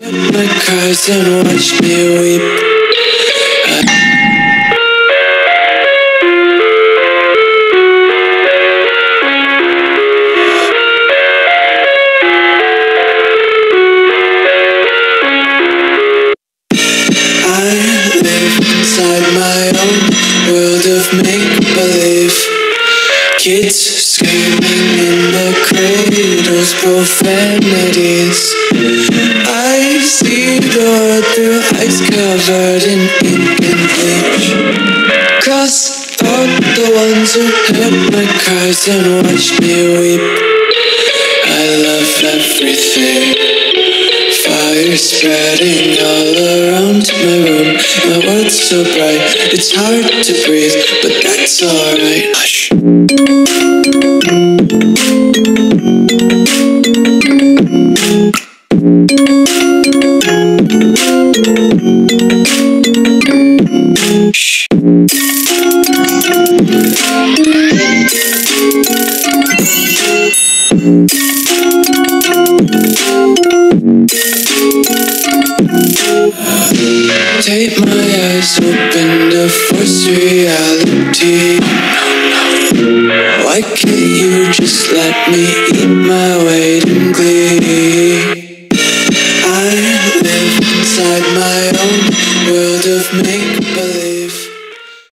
My cries and watch me weep. I live inside my own world of make-believe. Kids screaming in the cradles, profanities. I see the world through ice covered in ink and bleach. Cross out the ones who heard my cries and watched me weep. I love everything. Fire spreading all around my room. My world's so bright, it's hard to breathe, but that's alright. Hush. Shh. Take my eyes open to force reality. Why can't you just let me eat my weight in glee?